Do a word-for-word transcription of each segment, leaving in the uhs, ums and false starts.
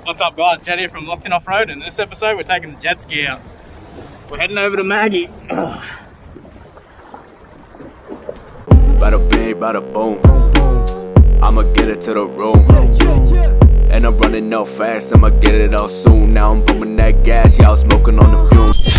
What's up guys, Jed here from Lockton Off-Road, and in this episode we're taking the jet ski out. We're heading over to Maggie. Bada bing, bada boom. I'ma get it to the room. And I'm running out fast, I'ma get it out soon. Now I'm pumping that gas, y'all smoking on the fumes.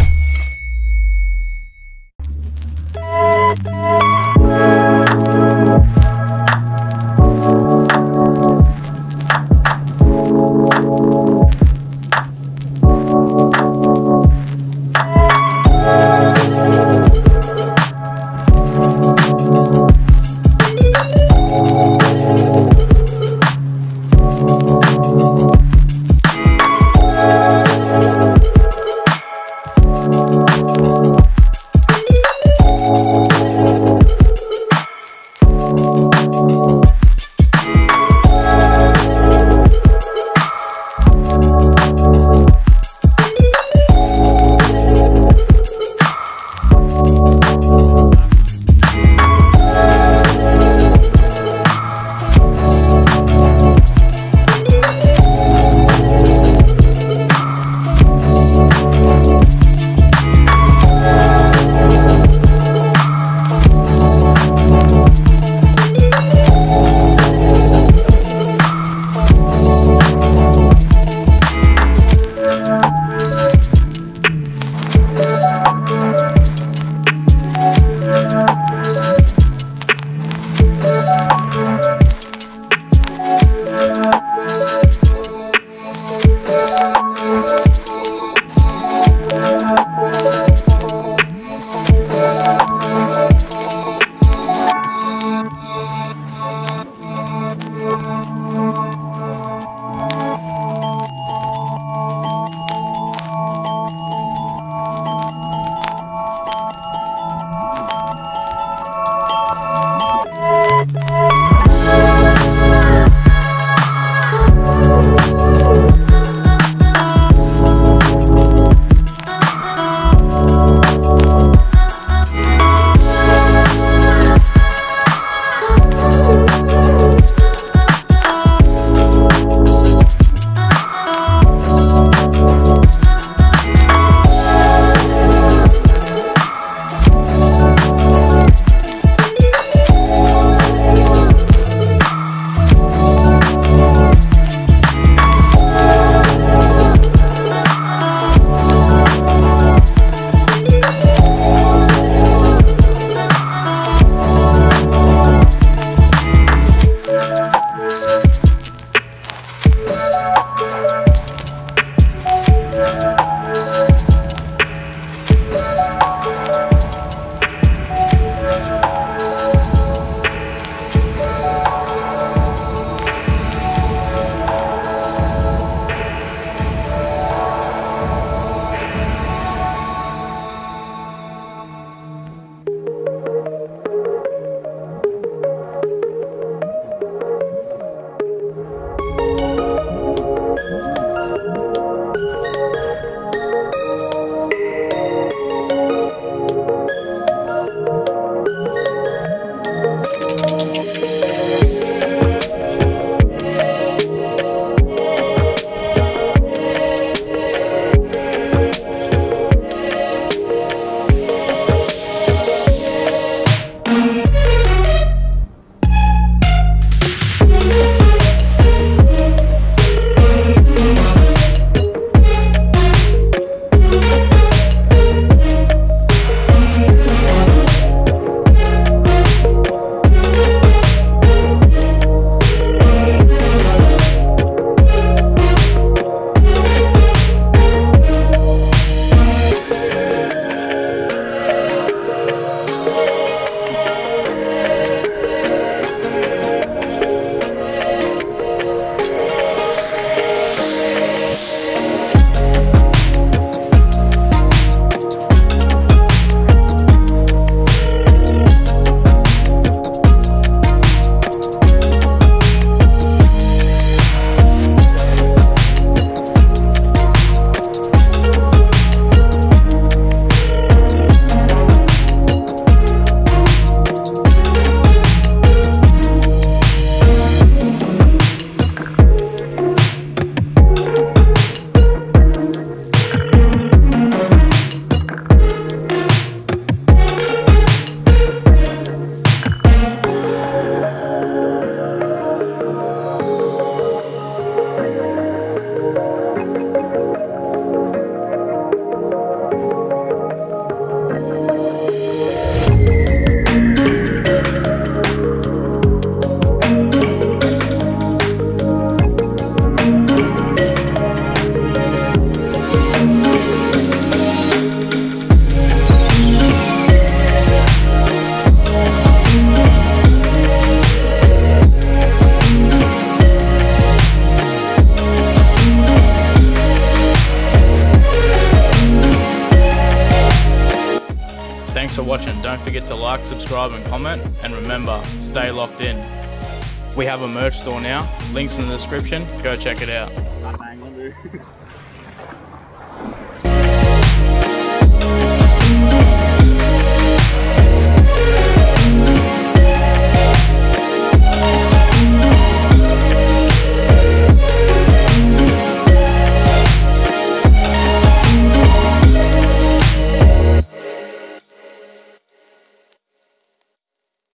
watching. Don't forget to like, subscribe and comment, and remember, stay locked in. We have a merch store now, links in the description, go check it out.